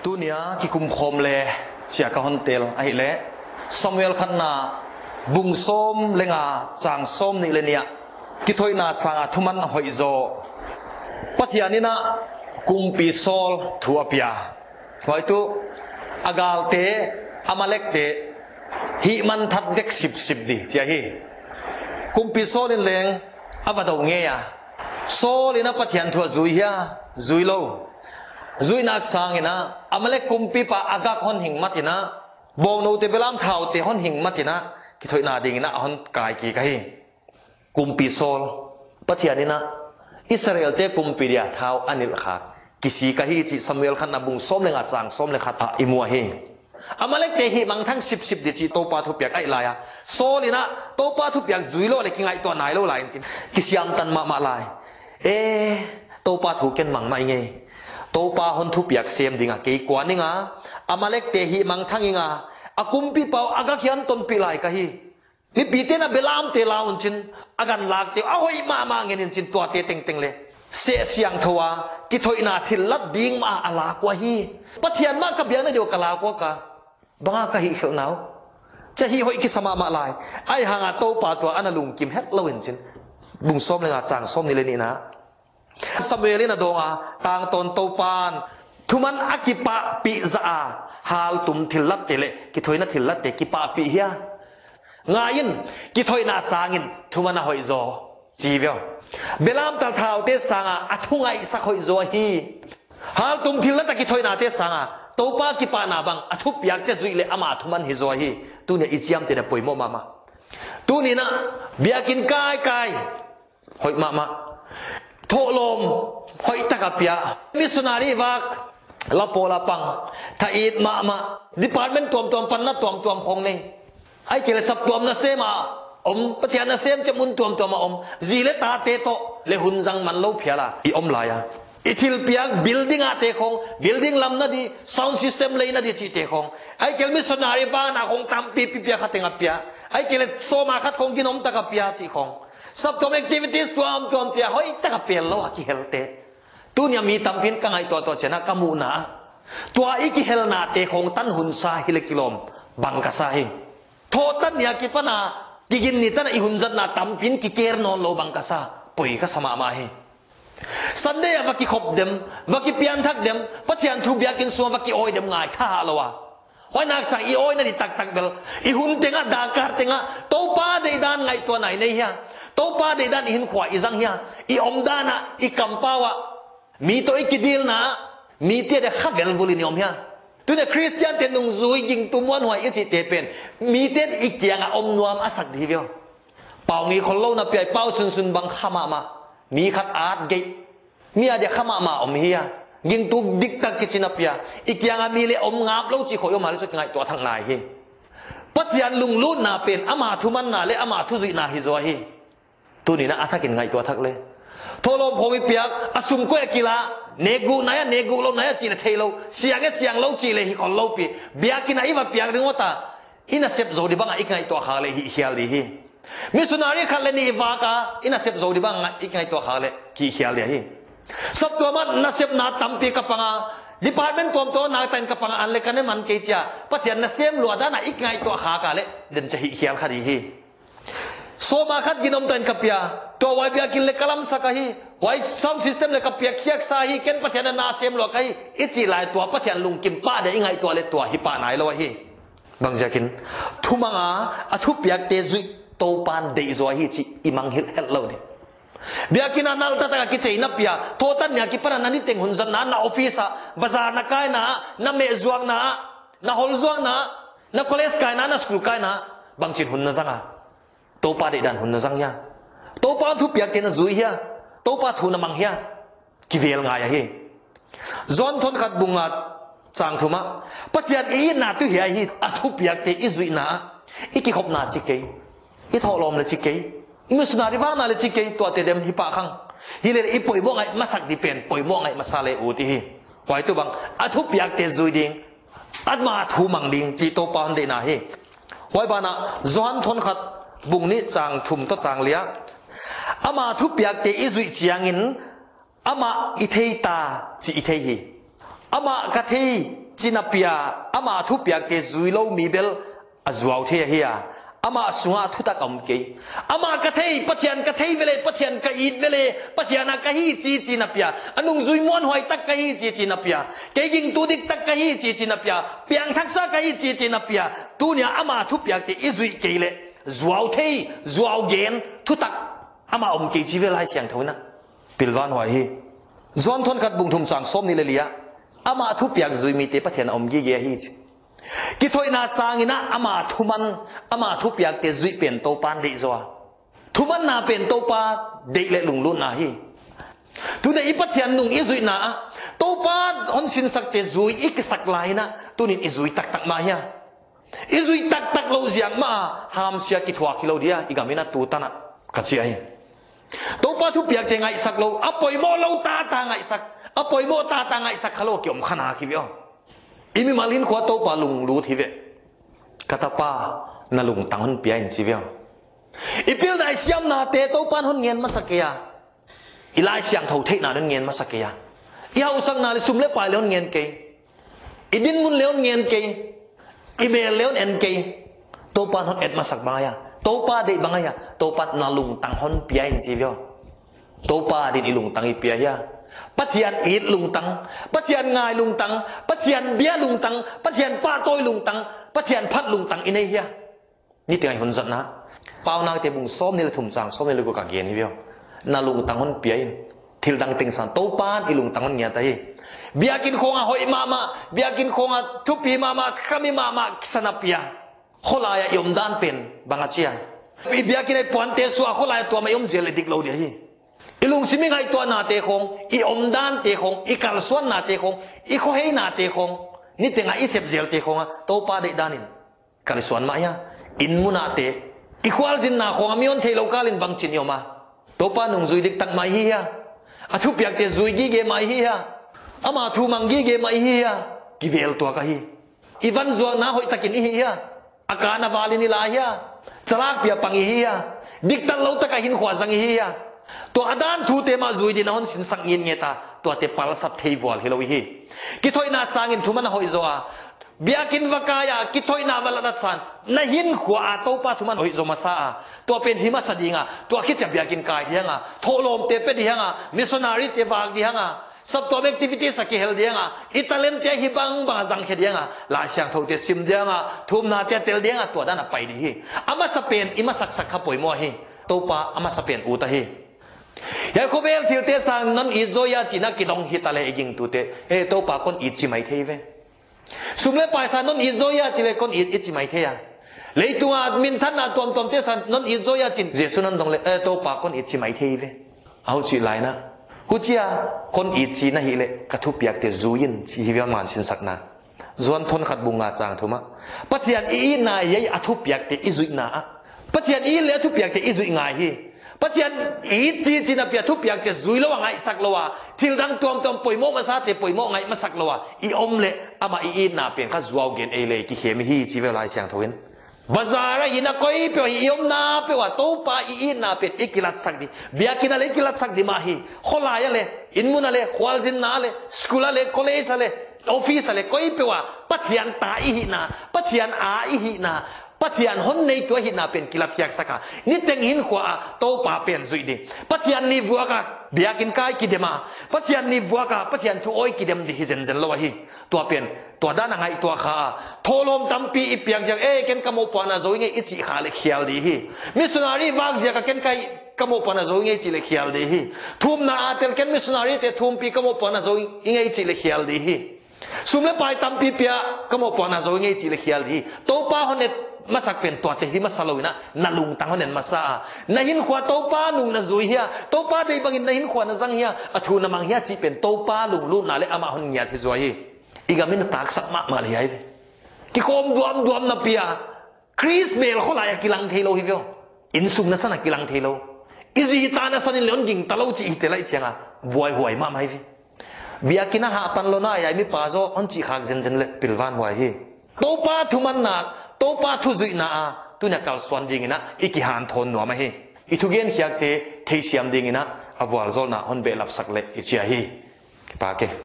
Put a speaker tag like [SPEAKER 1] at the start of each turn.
[SPEAKER 1] ตัวเนี้ยที่คุมคมเลยเสียกับฮอนเตลไอ้เละซามูเอลขันนาบุงส้มเลงาจางส้มนี่เลยเนี่ยกิถอยนาสางทุมันหอยโจปัทยานี่นะกุมปีโซลทัวเปียไว้ตัวอากาลเตอามาเล็กเตหิมันทัดเด็กสิบดีเจ้าฮีกุมปีโซลินเลงอาบดงเงียโซลินะปัทยานทัวจุยฮะจุยโลจุยนักสางนะอามาเล็กกุมปีปะอากาศฮอนหิงมัตินะบองโนเตเบลามเท้าเตฮอนหิงมัตินะกิถอยนาดิงนะฮอนกายกีกันฮีกุมปีโซลปัทยานี่นะอิสราเอลเตกุมปีเดียเท้าอันนี้ละครับกิสีกันฮีจิซามูเอลขันนาบุงส้มเลงาจางส้มเลงขัดอิมัวฮีอามาเล็กเตหิมังทั้งสิบเดจิโตปาทุบยักไอลายโซลินะโตปาทุบยักจุยโลเลยกิงไอตัวไหนโลลายจริงกิสยามตันมาลายโตปาทุเกนมังไม่ไงโตปาฮอนทุบยักเสียมดิงะเกยกว่านิงะอามาเล็กเตหิมังทั้งยิงะอากุมปีเปาอากาเขียนต้นปีลายกันฮีนี่ปีเตนะเบลามเตลาวนจินอากันลากเตอ้อยมาเงินจินตัวเตเต็งเลยเสียงทัวกิถอยนาทิลลัดดิงมาอลากว่าฮีปัทยานมากกับยังนั่นเดียวกับลากว่ากะบางก็หิเขียวหนาวจะหิหอยกิสมามาลายไอ้หางโตปาตัวอันลุงกิมเฮ็ดเล่าเห็นจินบุงส้มเลยงาจางส้มนี่เลยนี่นะสมัยนี้นะดงต่างตนโตปานทุมันอากิปะปิซาฮาลตุมทิลลัดเตเลกิถอยนาทิลลัดเตกิปะปิเฮียงายินกิถอยนาสางินทุมันหอยโจจีเวลเบลามตาเท้าเตสางอัทุงไอสักหอยโจฮีฮาลตุมทิลลัดตะกิถอยนาเตสางโตปากิปานาบังอทุบอยากจะสุยเลอามาทุมันฮิโซฮีตัวนี้อิจิยามเจนะป่วยโมมาตัวนี้นะเบียกินกายหอยมาโทลมหอยตะกับเปียมิสนารีวักลาโปลาปังถ้าอีดมาดิพาร์ตเมนต์ตัวปันนะตัวพงนี่ไอ้เกลสับตัวนะเซมาปะเทียนนะเซมจะมุนตัวมาจีเลตาเตโตเลหุนจังมันโลเพียละอีลายอิทิลเปียกบิลดิ้งอาเตคงบิลดิ้งลำนั่นดีซาวด์ซิสเต็มเลยนั่นดีจีเตคงไอ้เกลมิสนารีบ้านคงตามปีขัดเต็งกับเปียไอ้เกลโซมาขัดคงกินอมตะกับเปียจีคงสับตัวแอคทิวิตี้ตัวเปียหอยตะกับเปียแล้วกิเฮลเตตัวนี้มีตำพินกังไอตัวเจนะกามูนาตัวอีกิเฮลนาเตคงตันหุนซาฮิเลกิลมบังกษาหิโทตันเนี่ยกิปนากิกินนี่ตันอีหุนจัดนาตำพินกิเกอร์นอนโลบังกษาปุยก็สมามาหิสันเดียวักกิขบเดมวักกิเปียนทักเดมปัทยันทูบียกินส่วนวักกิโอยเดมง่ายข้าละวะวันนักสั่งอีโอยนั่นดิตักเบลอีหุ่นเต็งอ่ะดาการเต็งอ่ะโตป้าเดดานไงตัวไหนเนี่ยเฮียโตป้าเดดานหินขวาอีจังเฮียอีอมดานะอีกัมปาวะมีตัวอีกิดิลนะมีเตี้ยเด็กขับเบลบุลินิอมเฮียตัวเนี่ยคริสเตียนเต็นนุงซุยยิงตุ้มวันหัวอีจิตเตเป็นมีเตี้ยอีเกียงอ่ะอมนวมอาศักดีเดียวเป่ามีคนเล่านะเปียเป่าซุนบังขมามีขัดอาดเกยมีอะไรข้ามาอมเฮียยิงตุกดิกตักกิจนับยาอีกอย่างมีเลยอมงาบเล่าจีโขยมาเลยสุดไงตัวทางนายเฮปัทยันลุงลุ่นนาเป็นอามาทุมันนาเลยอามาทุจินาฮิโซเฮตัวนี้นะอาทักินไงตัวทักเลยโทโลพมิเปียกอสุมก็ยกิลาเนกูนายเนกูโลนายจีนเทโลเสียงเล่าจีเลยฮิคนเล่าปีเบียกินไอ้ว่าเปียกเรื่องว่าตาอินาเซปโซดิบังอีกไงตัวหาเลยฮิเฮลีเฮมิสุนารีคันเลนีวากาอินาเซปโซดิบังอีกไงตัวหาเลยฮิเฮลีเฮสับตัวมันนับนาตัมปีกับปังดีพาร์ตเมนต์ตัวนาเป็นกับปังอันเล็กกันเนี่ยมันเกี่ยปัทยันนัเซียมลัวด้านอีกไงตัวขากันเลยเดินจะหิเขียลคดีฮีโซมาขัดกินอมตันกับเปียตัวไว้เปียกินเล็กกลัมสักฮีไว้ซาวด์ซิสเต็มเล็กกับเปียเขียกสาฮีเกินปัทยันนาเซียมลัวกันฮีอิจิลายตัวปัทยันลุงกิมป้าเดี๋ยวอีกไงตัวเล็กตัวฮิปาไหนแล้วฮีบางจะกินทุมังอาทุบเปียกเตจุโตปานเดย์ซัวฮีจิอิมังฮิลเฮลโลเนี่ยเบียกินนั่นตัดกับกิจนับยาโทตันเนี่ยกิปนันนี่เต็งหุ่นจันนะนาออฟฟิศบาซาร์นักไก่นะนาเมจวงนะนาฮอลจวงนะนาคอลเลจไก่นะนาสกูลไก่นะบางชิ้นหุ่นนั่นจังอ่ะโตปาเด็ดันหุ่นนั่นจังยาโตปาทุบเบียกินนั่นจุยเฮียโตปาทุนมังเฮียกิเวลง่ายเฮียจอนทนขัดบุงัดจางทุมะปัจจัยอีน่าตุเฮียฮีอัทุบเบียกเตอิจุยนะอีกิขบนาจิเกยอีทอลอมเลยจิเกยอิมุสนาริวานาเลจิเกยตัวเตเดมฮิปะขังฮิเลอีป่วยม่วงไงมาสักดิเป็นป่วยม่วงไงมาซาเลอูติฮิไว้ตัวบังอัทุบอยากเตจุยดิงอัดมาทูมังดิงจีโตปานเดนาฮิไว้บานะจวนทนขัดบุงนี้จางทุมก็จางเลียอามาทุบอยากเตอิจุยจียงินอามาอิเทตาจีอิเทฮิอามากัทเทจีนับปีอามาทุบปีเตจุยโลมีเบลอจวาวเทียเฮียอามาสุงาทุตักอมเกยอามากระเทยปะเทียนกระเทยเวเลปะเทียนกะอีดเวเลปะเทียนกะฮีจีนับปีอนุงจุยมวนหอยตักกะฮีจีนับปีเกยิงตูดิกตักกะฮีจีนับปีเปียงทักษะกะฮีจีนับปีตัวเนี้ยอามาทุบปีเตอิจุยเกยเลจวาวเทยจวาวเกนทุตักอามาอมเกยจีเวลาเสียงเท่านั้นปิลวันหอยจวนทนขัดบุงทุมสังสมนี่เลยลียอามาทุบปีจุยมีเตปะเทียนอมเกยเยฮีกิทอยนาสางินะอามาทุมันอามาทุบอยากเตจุยเป็นโตปานเดจัวทุมันนาเป็นโตปาเดเลลุงลุนนาฮีตุเดอิปัทยันนุงอิจุยนาโตปาอันสินสักเตจุยอีกสักลายนะตุนิอิจุยตักตักมาเฮียอิจุยตักตักโลเสียงมาหามเสียกิทวากิโลเดียอีกามินะตูตันะกัจเสียฮีโตปาทุบอยากเตงไงสักโลอปอยโมโลตาตาไงสักอปอยโมตาตาไงสักขโลเกี่ยวมขนาคิบิโออิมิมาลินขวาโตปาลุงรู้ทีเวกตาปานาลุงตังหันเปียนชีวิตอีพิลได้เสียมนาเตโตปานหันเงียนมาสักเกียอีไลเสียงเท่าเทนาเงียนมาสักเกียอีเอาสังนาลิสุมเล็บปลายเลี้ยงเงียนเกยอีดินมุนเลี้ยงเงียนเกยอีเมลเลี้ยงเอ็นเกยโตปานหันเอ็ดมาสักบางอย่างโตปาเดบางอย่างโตปานนาลุงตังหันเปียนชีวิตโตปาดินอีลุงตังอีเปียยาปัทยันอีดลุงตังปัทยันงายลุงตังปัทยันเบียลุงตังปัทยันป้าโต้ยลุงตังปัทยันพัดลุงตังอินเฮียนี่เป็นไงคนสัตนะเปล่านาเตบุงซ้อมนี่ละทุ่มจางซ้อมนี่ละกูกักเย็นนี่เดียวนาลุงตังคนเปียนทิลดังติงสันโตปานอีลุงตังคนเงียตายเบียกินโคงหอยมาเบียกินโคงทุปีมาขมิมาสนับเปียขลายยมด้านเป็นบางอาเจียนเบียกินไอ้ปวนเตสัวขลายตัวไม่ยมเสียเลยดิกโลเดียอีลุงสิมิงไอตัวนาเตคงอีอมดานเตคงอีกัลสวนนาเตคงอีโคเฮนาเตคงนี่เตงอีเซบเซลเตคงโตปาเดดานินกัลสวนมาyaอินมุนาเตอีควาลจินนาคงมีอนเทโลกาลินบังชินยอมาโตปานุงซุยดิกตักมาฮียอทุเปียกเตซุยกีเกมาฮียอามาทูมังกีเกมาฮียกิเวลตัวกะฮีอีวันซัวนาหอยตะกินฮียอาการนาวาลินิลาฮียจลากเปียปังฮียดิกตักโลตะกะหินขวาซังฮียตัวอดานทูเตมาจุยดินหอนสินสังยินเงตาตัวเตปัลสับเทวอลเฮโลวีกิทอยนาสังยินทุมันหอยโซอาเบียกินวกายากิทอยนาวลาดัสันนาหินขวาโตปาทุมันหอยโซมาซาตัวเป็นหิมะสดิงาตัวคิดจะเบียกินกายดีฮะโทโลมเตเปดีฮะมิสซนารีเตวากดีฮะสับตัวแอคทิวิตี้สักเฮลดีฮะอิตาเลนเตฮิบังบางจังเฮดีฮะลาเสียงโทเตซิมดีฮะทุมนาเตเตลดีฮะตัวด้านไปดีฮีอามาสเปนอิมาสักขป่วยมัวฮีโตปาอามาสเปนอุตาฮียาคูเบลทิลเตสังนั้นอิโซยาจีนักกิดองฮิตาเลยิงตุเตโตปาคนอิจิไม่เทเวสุมเลปายสันนั้นอิโซยาจีเลคนอิจิไม่เทียเลยตัวมินทันนาตัวตอมเตสันนั้นอิโซยาจีเจสุนันตรงเลโตปาคนอิจิไม่เทเวเอาจีไลนะกุจิยาคนอิจินะฮิเลกระทุบอยากเตจูยินจีฮิวามันสินสักนาจวนทนขัดบุงงาจางทุมะปัทยันอีนายยัยอทุบอยากเตอิจุนาปัทยันอีเลอทุบอยากเตอิจุงายฮีปัจจัยอีจีนับยาทุบอยากจะซุยละว่าไงสักละว่าทิลดังตัวป่วยโมมาซาเตป่วยโมไงมาสักละว่าอีอมเละอามาอีน่าเป็นข้าจัวเกนเอเล่กิเขมิฮีจีเวลาเสียงทวินบาซาระอินะก้อยเปียวอีอมนาเปียวว่าโตปาอีน่าเป็นอีกิลัดสักดีเบียกินาเลกิลัดสักดีมาฮีขลายเลยอินมุนาเลควอลซินนาเลสกุลาเลคอลเลจเลออฟฟิศเลก้อยเปียวว่าปัจจัยตาอีหินาปัจจัยอาอีหินาปัทยันหนในตัวหินาเป็นกิลัดยักษ์สักนี่เต็งหินขวาโตป่าเป็นสุดดีปัทยันนิวัวกะเบียกินกายกิเดมาปัทยันนิวัวกะปัทยันทุโอยกิเดมดิฮิเซนเซนละวะฮีตัวเป็นตัวด้านไหนตัวขาโทลมตั้มปีอีเปียกจากเกันกโมปานาโซยเงอิจิขาเลเขียลดีฮีมิสนารีวากจากกันไกกโมปานาโซยเงจิเลเขียลดีฮีทุมนาเตลกันมิสนารีเตทุมปีกโมปานาโซยเงจิเลเขียลดีฮีสุมเลปายตั้มปีเปียกโมปานาโซยเงจิเลเขียลดีโตป่าหนเนมาสักเป็นตัวเตหิมาสลาวินะนาลุงตังเขาเน้นมาซานาหินขวาโตป้าลุงนาซุยเฮียโตป้าได้บางอินนาหินขวานาซังเฮียอทูนามังเฮียจีเป็นโตป้าลุงลูนาเลอามาหนเงียที่ซุยอีกามินตักสักมาเลยไอ้ที่โคมดวมนาเปียคริสเบลเขาลายกิลังเทโลฮิเปียวอินซุมนาสันกิลังเทโลอิจิตานาสันเลนยิงตะลุจีอิเตลัยเชียงอ่ะบวยหวยมาไหมพี่เบียกินะหาปันโลน่าใหญ่มีปาโซอันจีขากเซนเลปิลวันหวยฮีโตป้าทุมันนักโตปาทุจุยนาตุนักการสวนดิงินะอีกิฮันทนนัวมาเฮอีทุเกนเขียกเตเทเซียมดิงินะอวอลโซนะฮอนเบลับสักเละอิเชียฮีปาเก